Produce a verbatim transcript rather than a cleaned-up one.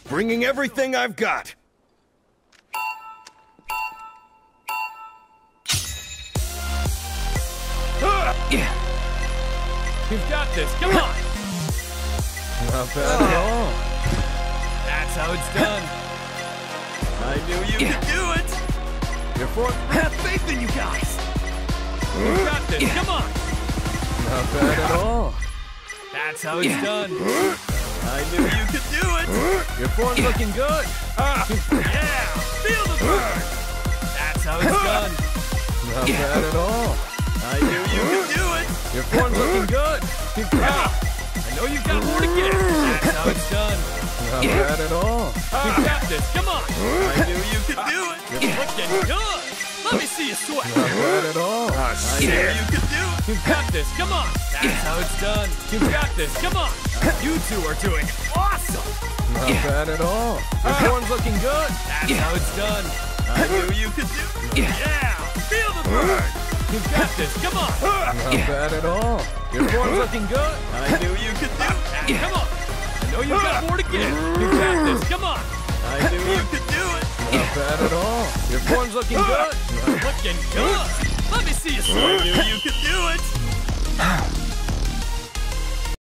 bringing everything I've got. Yeah. You've got this. Come on. Not bad at all. That's how it's done. I knew you Yeah. could do it. Your fourth. Have faith in you guys. You've got this. Yeah. Come on. Not bad at all. That's how it's Yeah. done. I knew you could do it. Your form's Yeah. looking good. Ah, Yeah. Feel the burn. That's how it's done. not Yeah. bad at all. I knew you could do it. Your form's looking good. Ah, I know you've got more to give. That's how it's done. Not Yeah. bad at all. You've got this. Come on. I knew you could do it. Yeah. You're looking good. Let me see you sweat. Not bad at all. I knew Yeah. you could do it. You've got this. Come on. That's Yeah. how it's done. You've got this. Come on. You two are doing awesome. Not Yeah. bad at all. Your form's looking good. That's Yeah. how it's done. I knew you could do it. Yeah. Yeah. Feel the burn. You've got this. Come on. Not Yeah. bad at all. Your form's looking good. I knew you could do it. Yeah. Come on. I know you've got more to give. You've got this. Come on. I knew you could do it. Not bad at all. Your form's looking good. Looking good. Let me see you sweat. I knew you could do it.